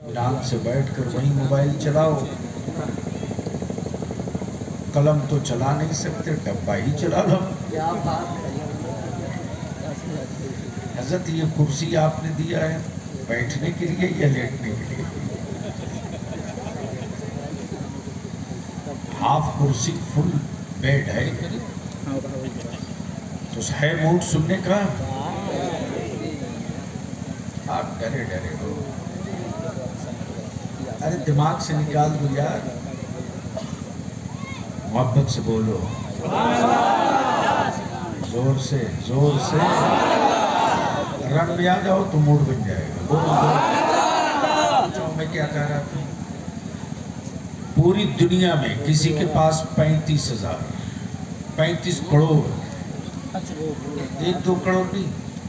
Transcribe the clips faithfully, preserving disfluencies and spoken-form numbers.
आराम से बैठकर वहीं मोबाइल चलाओ। कलम तो चला नहीं सकते, डब्बा ही चला लो। हजरत ये कुर्सी आपने दिया है बैठने के लिए या लेटने के लिए? हाफ कुर्सी फुल बेड है तो है मूड सुनने का। आप डरे डरे हो, अरे दिमाग से निकाल दो यार, मोहब्बत से बोलो, जोर से जोर से रंग में आ जाओ तो मूड बन जाएगा। बोलो बोलो, मैं क्या कह रहा था। पूरी दुनिया में किसी के पास पैंतीस हजार पैंतीस करोड़, एक दो करोड़ नहीं,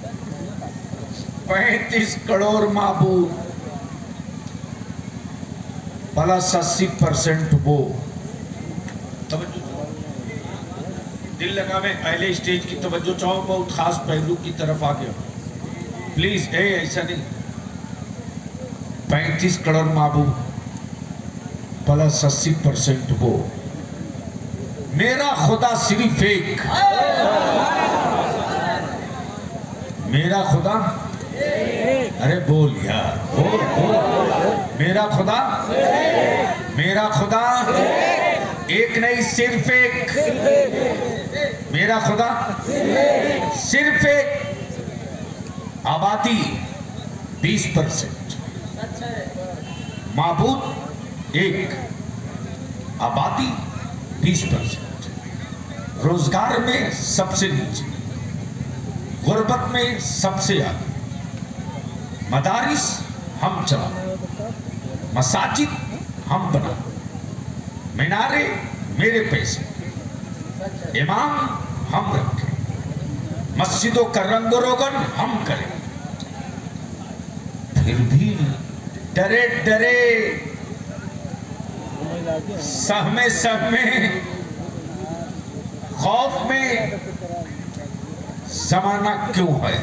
पैंतीस करोड़ महबूब प्लस अस्सी परसेंट वो। दिल लगा में पहले स्टेज की तवज्जो चाहो, बहुत खास पहलू की तरफ आ गया प्लीज। ए ऐसा नहीं, पैंतीस करोड़ महबूब प्लस अस्सी परसेंट वो। मेरा खुदा सिर्फ एक, मेरा खुदा, अरे बोल यार, बोल बोल, मेरा खुदा, मेरा खुदा एक नहीं सिर्फ एक, मेरा खुदा सिर्फ एक। आबादी बीस परसेंट, माबूद एक, आबादी बीस परसेंट, रोजगार में सबसे नीचे, गुर्बत में सबसे आगे, मदारिस हम चला, मसाजिद हम बना, मीनारे मेरे पैसे, इमाम हम रखें, मस्जिदों का रंग रोगन हम करें। फिर भी डरे डरे सहमे सहमे खौफ में जमाना क्यों है।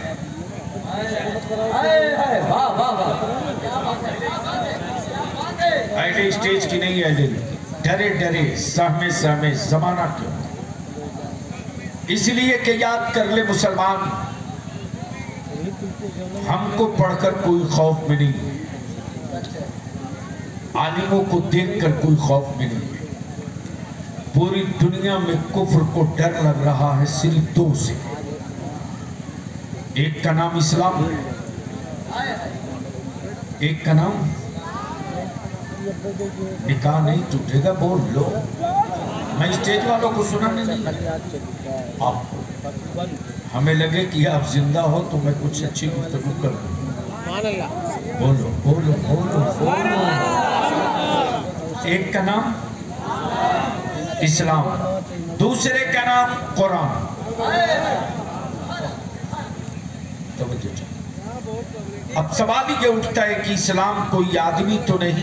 पहले स्टेज की नहीं है, डरे डरे सहमे सहमे जमाना क्यों। इसलिए कि याद कर ले मुसलमान, हमको पढ़कर कोई खौफ में नहीं, आलिमों को देखकर कोई खौफ में नहीं। पूरी दुनिया में कुफ्र को डर लग रहा है सिर्फ दो से, एक का नाम इस्लाम, एक का नाम निकाह नहीं टूटेगा। बोल लो, मैं स्टेज वालों को सुनाने नहीं, आप हमें लगे कि आप जिंदा हो तो मैं कुछ अच्छी गुफ्तगू कर दूं। बोलो बोलो बोलो बोलो। एक का नाम इस्लाम, दूसरे का नाम कुरान। अब सवाल ये उठता है कि इस्लाम कोई आदमी तो नहीं,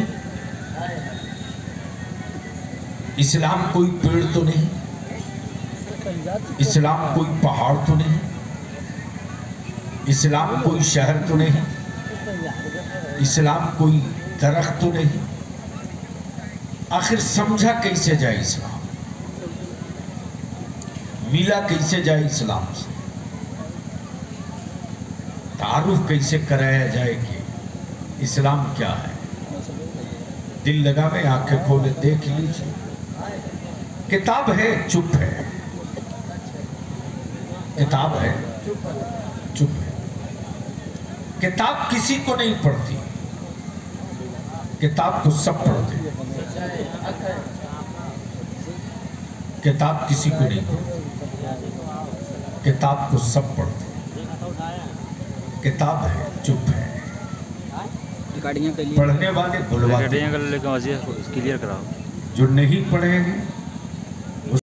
इस्लाम कोई पेड़ तो नहीं, इस्लाम कोई पहाड़ तो नहीं, इस्लाम कोई शहर तो नहीं, इस्लाम कोई दरख्त तो नहीं। आखिर समझा कैसे जाए इस्लाम, मिला कैसे जाए इस्लाम से, तारुफ कैसे कराया जाए कि इस्लाम क्या है। दिल लगा में आंखें खोले देख लीजिए, किताब है चुप है, किताब है चुप है। किताब किसी को नहीं पढ़ती, किताब को सब पढ़ते। किताब किसी को नहीं पढ़ती, किताब को सब पढ़ते। किताब है चुप है, पढ़ने वाले बुलवाते। क्लियर कराओ। जो नहीं पढ़ेंगे